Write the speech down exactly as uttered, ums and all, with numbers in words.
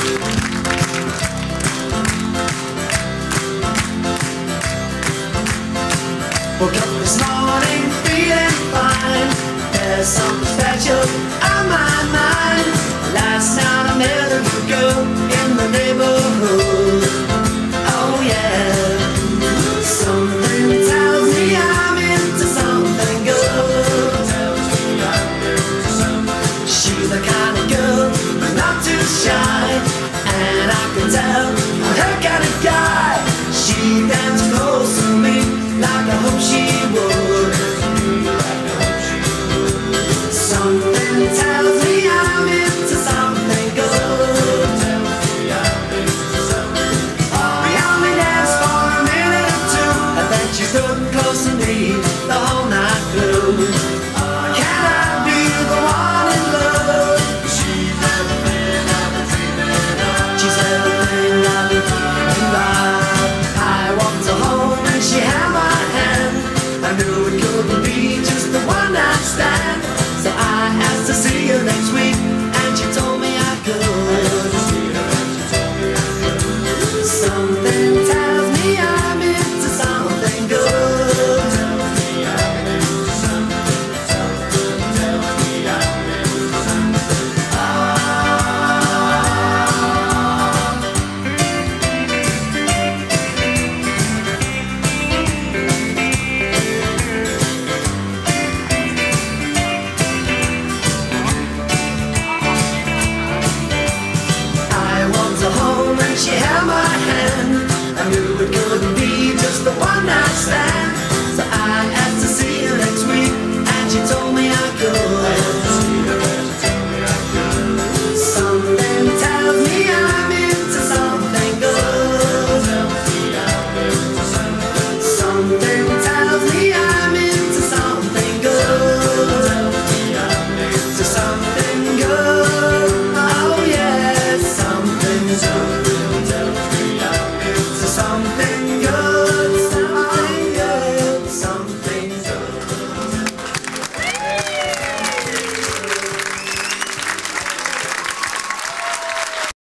Woke up this morning feeling fine. There's something special on my mind. Last night I met a new girl in the neighborhood. Oh yeah. Something tells me I'm into something good. She's the kind of girl who's not too shy, and I can tell I'm her kind of guy. She danced close to me like I hope she would. Something tells me I'm into something good. We only danced for a minute or two, and then she stood close to me the whole night through. Can I be the one in love? She's everything I've been dreaming of. She's everything I've been dreaming of.